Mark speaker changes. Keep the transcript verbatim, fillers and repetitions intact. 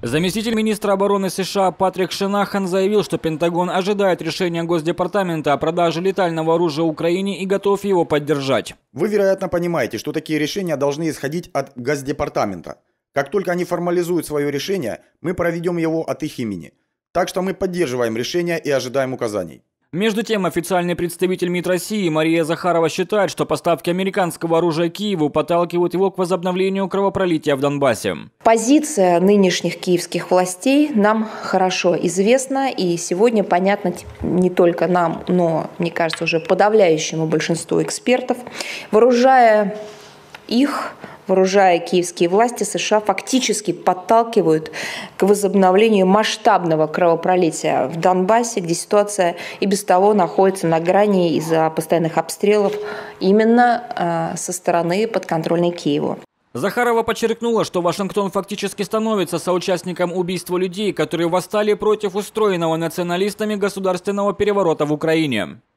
Speaker 1: Заместитель министра обороны США Патрик Шенахан заявил, что Пентагон ожидает решения Госдепартамента о продаже летального оружия Украине и готов его поддержать.
Speaker 2: Вы, вероятно, понимаете, что такие решения должны исходить от Госдепартамента. Как только они формализуют свое решение, мы проведем его от их имени. Так что мы поддерживаем решение и ожидаем указаний.
Speaker 1: Между тем, официальный представитель МИД России Мария Захарова считает, что поставки американского оружия Киеву подталкивают его к возобновлению кровопролития в Донбассе.
Speaker 3: Позиция нынешних киевских властей нам хорошо известна, и сегодня понятно не только нам, но, мне кажется, уже подавляющему большинству экспертов. Вооружая их, вооружая киевские власти, США фактически подталкивают к возобновлению масштабного кровопролития в Донбассе, где ситуация и без того находится на грани из-за постоянных обстрелов именно со стороны подконтрольной Киеву.
Speaker 1: Захарова подчеркнула, что Вашингтон фактически становится соучастником убийства людей, которые восстали против устроенного националистами государственного переворота в Украине.